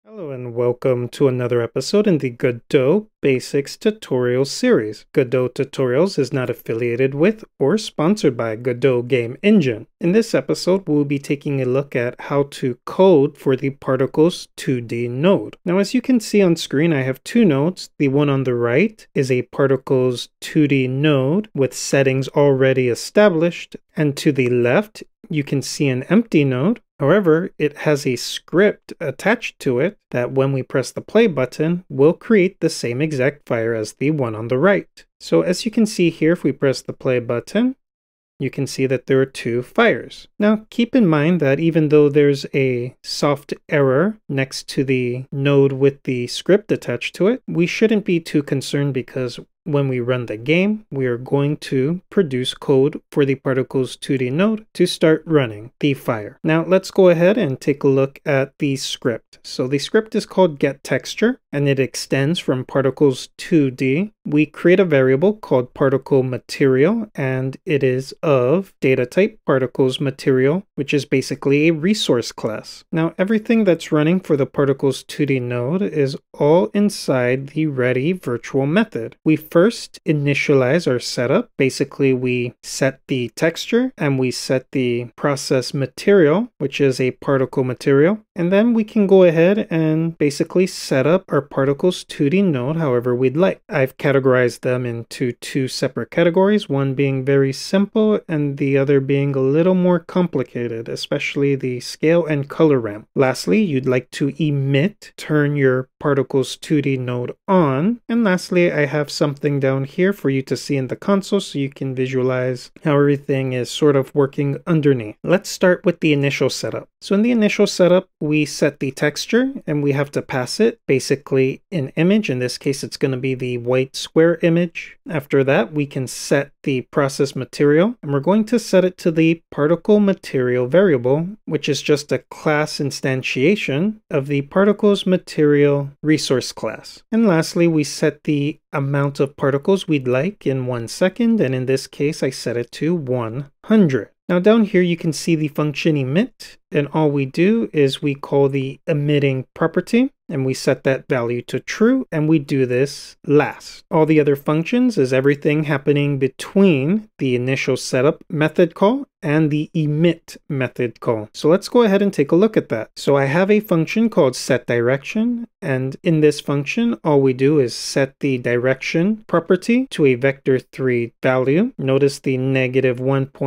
Hello and welcome to another episode in the Godot Basics Tutorial Series. Godot Tutorials is not affiliated with or sponsored by Godot Game Engine. In this episode, we'll be taking a look at how to code for the Particles 2D node. Now, as you can see on screen, I have two nodes. The one on the right is a Particles 2D node with settings already established, and to the left, you can see an empty node. However, it has a script attached to it that when we press the play button will create the same exact fire as the one on the right. So as you can see here, if we press the play button, you can see that there are two fires. Now keep in mind that even though there's a soft error next to the node with the script attached to it, we shouldn't be too concerned because when we run the game, we are going to produce code for the Particles 2D node to start running the fire. Now let's go ahead and take a look at the script. So the script is called getTexture and it extends from Particles 2D. We create a variable called particle material and it is of data type particles material, which is basically a resource class. Now everything that's running for the Particles 2D node is all inside the ready virtual method. We first initialize our setup. Basically, we set the texture and we set the process material, which is a particle material. And then we can go ahead and basically set up our Particles 2D node however we'd like. I've categorized them into two separate categories, one being very simple and the other being a little more complicated, especially the scale and color ramp. Lastly, you'd like to emit, turn your Particles 2D node on. And lastly, I have something down here for you to see in the console so you can visualize how everything is sort of working underneath. Let's start with the initial setup. So in the initial setup, we set the texture and we have to pass it basically an image. In this case, it's going to be the white square image. After that, we can set the process material and we're going to set it to the particle material variable, which is just a class instantiation of the particles material resource class. And lastly, we set the amount of particles we'd like in 1 second, and in this case I set it to 100. Now down here you can see the function emit, and all we do is we call the emitting property and we set that value to true, and we do this last. All the other functions is everything happening between the initial setup method call and the emit method call. So let's go ahead and take a look at that. So I have a function called setDirection, and in this function all we do is set the direction property to a vector3 value. Notice the negative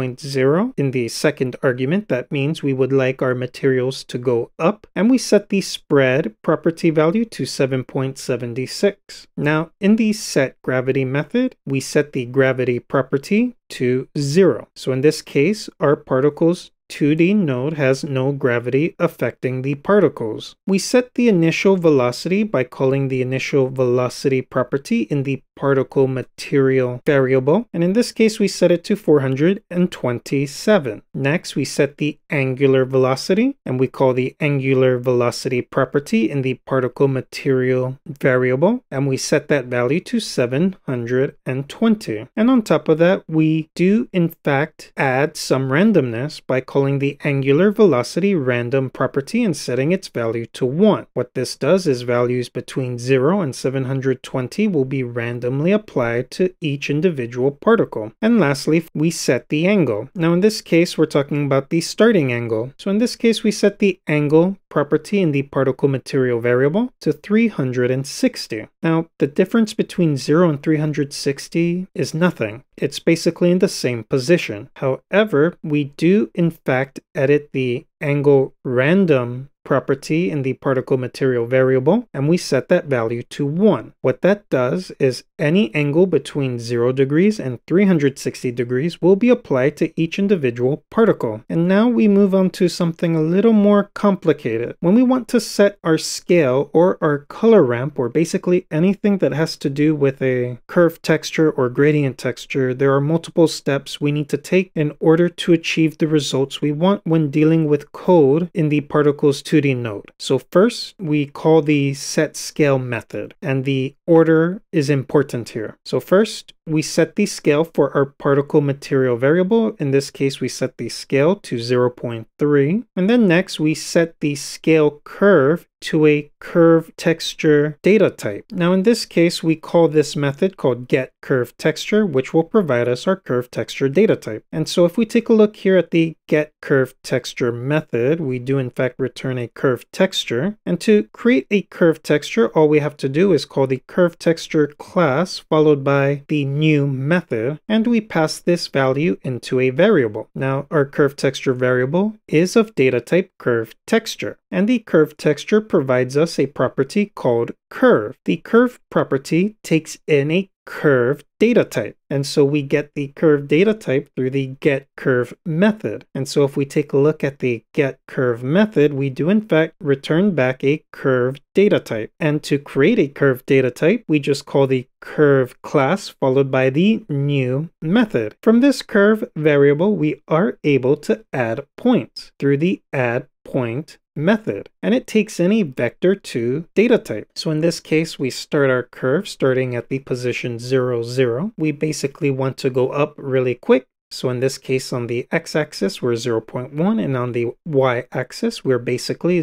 1.0 in the second argument. That means we would like our materials to go up, and we set the spread property value to 7.76. Now in the setGravity method, we set the gravity property to 0. So in this case, our Particles 2D node has no gravity affecting the particles. We set the initial velocity by calling the initial velocity property in the particle material variable, and in this case we set it to 427. Next, we set the angular velocity and we call the angular velocity property in the particle material variable, and we set that value to 720. And on top of that, we do in fact add some randomness by calling the angular velocity random property and setting its value to 1. What this does is values between 0 and 720 will be randomly applied to each individual particle. And lastly, we set the angle. Now in this case, we're talking about the starting angle. So in this case, we set the angle property in the particle material variable to 360. Now, the difference between 0 and 360 is nothing. It's basically in the same position. However, we do in fact edit the angle random property in the particle material variable, and we set that value to 1. What that does is any angle between 0 degrees and 360 degrees will be applied to each individual particle. And now we move on to something a little more complicated. When we want to set our scale or our color ramp, or basically anything that has to do with a curve texture or gradient texture, there are multiple steps we need to take in order to achieve the results we want when dealing with code in the Particles 2D node. So first, we call the setScale method, and the order is important here. So first, we set the scale for our particle material variable. In this case, we set the scale to 0.3. And then next, we set the scale curve to a curve texture data type. Now in this case, we call this method called getCurveTexture, which will provide us our curve texture data type. And so if we take a look here at the getCurveTexture method, we do in fact return a curve texture. And to create a curve texture, all we have to do is call the curve texture class followed by the new method, and we pass this value into a variable. Now our curve texture variable is of data type curve texture, and the curve texture provides us a property called curve. The curve property takes in a curve data type, and so we get the curve data type through the getCurve method. And so if we take a look at the getCurve method, we do in fact return back a curve data type. And to create a curve data type, we just call the curve class followed by the new method. From this curve variable, we are able to add points through the add point method, and it takes in a vector2 data type. So in this case, we start our curve starting at the position 0, 0. We basically want to go up really quick. So in this case, on the x-axis, we're 0.1, and on the y-axis, we're basically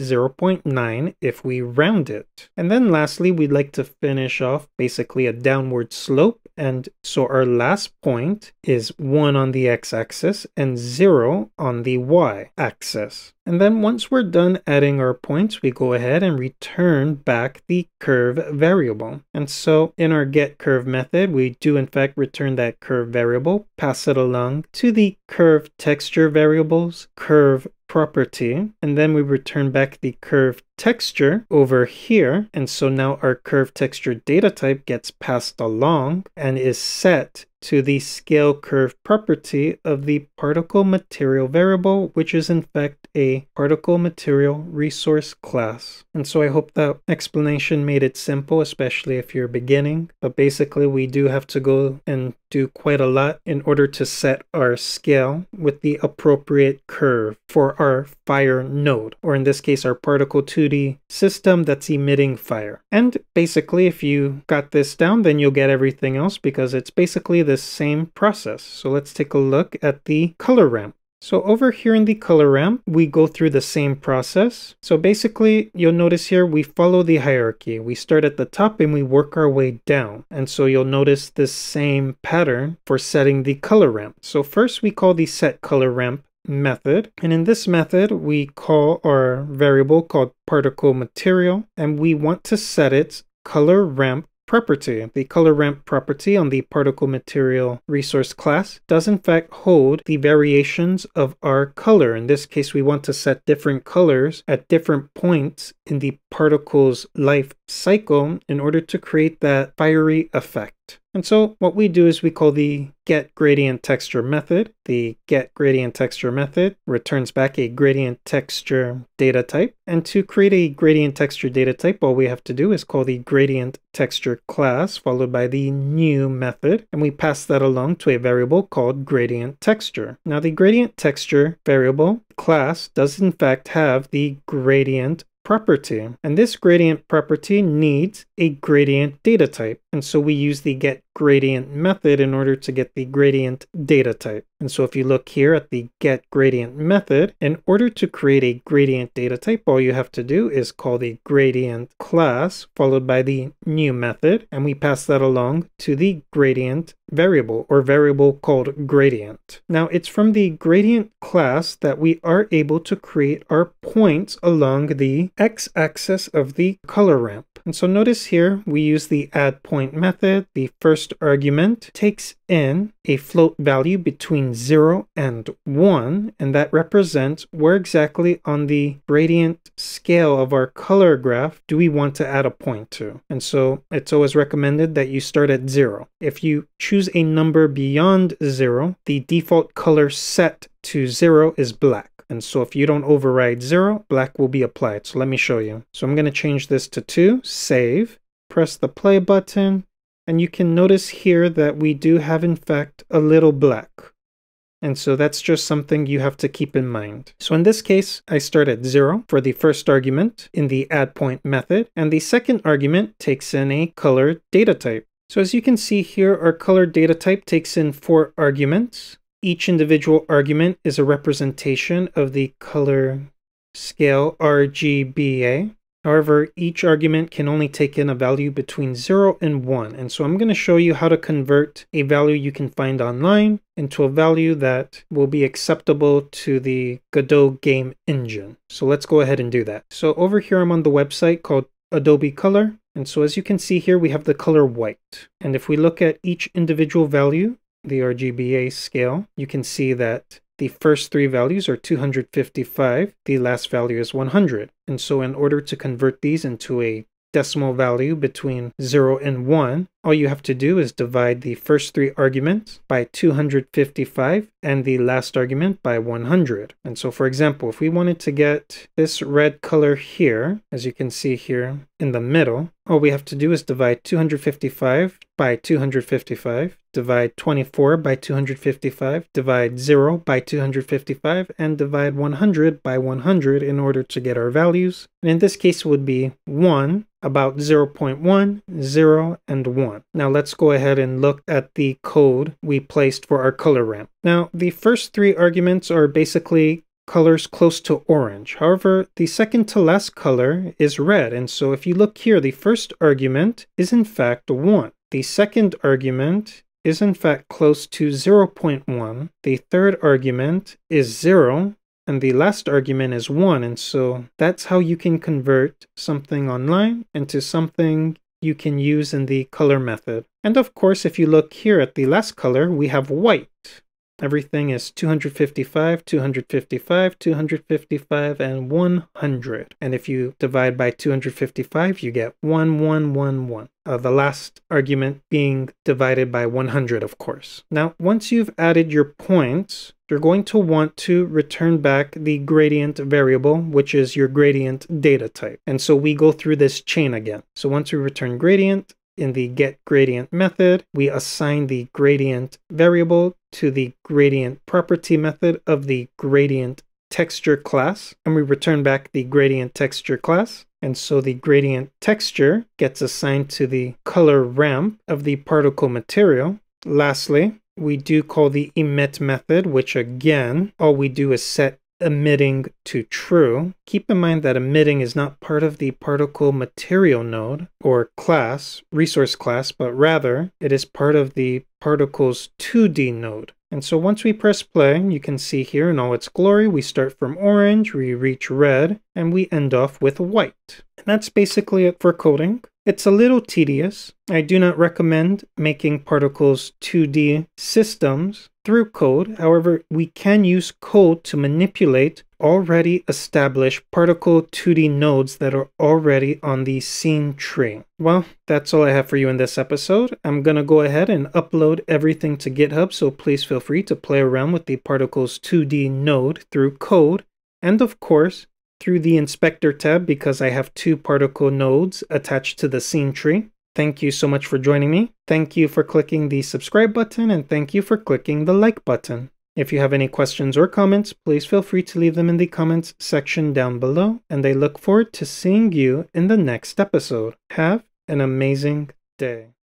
0.9 if we round it. And then lastly, we'd like to finish off basically a downward slope. And so our last point is 1 on the x-axis and 0 on the y-axis. And then once we're done adding our points, we go ahead and return back the curve variable. And so in our getCurve method, we do in fact return that curve variable, pass it along to the curve texture variables, curve property, and then we return back the curve texture over here. And so now our curve texture data type gets passed along and is set to the scale curve property of the particle material variable, which is in fact a particle material resource class. And so I hope that explanation made it simple, especially if you're beginning. But basically, we do have to go and do quite a lot in order to set our scale with the appropriate curve for our fire node, or in this case, our particle 2D system that's emitting fire. And basically, if you got this down, then you'll get everything else because it's basically the same process. So let's take a look at the color ramp. So over here in the color ramp, we go through the same process. So basically, you'll notice here, we follow the hierarchy. We start at the top and we work our way down. And so you'll notice this same pattern for setting the color ramp. So first we call the setColorRamp method. And in this method, we call our variable called particle material, and we want to set its color ramp property. The color ramp property on the particle material resource class does in fact hold the variations of our color. In this case, we want to set different colors at different points in the particle's life cycle in order to create that fiery effect. And so what we do is we call the getGradientTexture method. The getGradientTexture method returns back a gradient texture data type. And to create a gradient texture data type, all we have to do is call the gradient texture class followed by the new method. And we pass that along to a variable called gradient texture. Now the gradient texture variable class does in fact have the gradient property, and this gradient property needs a gradient data type, and so we use the getGradient method in order to get the gradient data type. And so if you look here at the getGradient method, in order to create a gradient data type, all you have to do is call the gradient class followed by the new method, and we pass that along to the gradient variable, or variable called gradient. Now it's from the gradient class that we are able to create our points along the x-axis of the color ramp. And so notice here we use the addPoint method. The first argument takes in a float value between 0 and 1, and that represents where exactly on the gradient scale of our color graph do we want to add a point to. And so it's always recommended that you start at 0. If you choose a number beyond 0, the default color set to 0 is black. And so if you don't override 0, black will be applied. So let me show you. So I'm going to change this to 2, save, press the play button, and you can notice here that we do have in fact a little black. And so that's just something you have to keep in mind. So in this case, I start at 0 for the first argument in the addPoint method, and the second argument takes in a color data type. So as you can see here, our color data type takes in 4 arguments. Each individual argument is a representation of the color scale RGBA. However, each argument can only take in a value between 0 and 1. And so I'm going to show you how to convert a value you can find online into a value that will be acceptable to the Godot game engine. So let's go ahead and do that. So over here, I'm on the website called Adobe Color. And so as you can see here, we have the color white. And if we look at each individual value, the RGBA scale, you can see that the first 3 values are 255, the last value is 100. And so in order to convert these into a decimal value between 0 and 1, all you have to do is divide the first 3 arguments by 255 and the last argument by 100. And so for example, if we wanted to get this red color here, as you can see here in the middle, all we have to do is divide 255 by 255, divide 24 by 255, divide 0 by 255, and divide 100 by 100 in order to get our values. And in this case, it would be 1, about 0.1, 0, and 1. Now let's go ahead and look at the code we placed for our color ramp. Now, the first 3 arguments are basically colors close to orange. However, the second to last color is red. And so if you look here, the first argument is in fact 1. The second argument is in fact close to 0.1. The third argument is 0. And the last argument is 1. And so that's how you can convert something online into something you can use in the color method. And of course, if you look here at the last color, we have white. Everything is 255, 255, 255, and 100. And if you divide by 255, you get 1111. The last argument being divided by 100, of course. Now, once you've added your points, you're going to want to return back the gradient variable, which is your gradient data type. And so we go through this chain again. So once we return gradient, in the getGradient method, we assign the gradient variable to the gradient property method of the gradient texture class, and we return back the gradient texture class. And so the gradient texture gets assigned to the color ramp of the particle material. Lastly, we do call the emit method, which again, all we do is set emitting to true. Keep in mind that emitting is not part of the particle material node or class, resource class, but rather it is part of the particle's 2D node. And so once we press play, you can see here in all its glory, we start from orange, we reach red, and we end off with white. And that's basically it for coding. It's a little tedious. I do not recommend making particles 2D systems through code. However, we can use code to manipulate already established particle 2D nodes that are already on the scene tree. Well, that's all I have for you in this episode. I'm going to go ahead and upload everything to GitHub, so please feel free to play around with the particles 2D node through code, and of course, through the inspector tab because I have 2 particle nodes attached to the scene tree. Thank you so much for joining me. Thank you for clicking the subscribe button, and thank you for clicking the like button. If you have any questions or comments, please feel free to leave them in the comments section down below, and I look forward to seeing you in the next episode. Have an amazing day.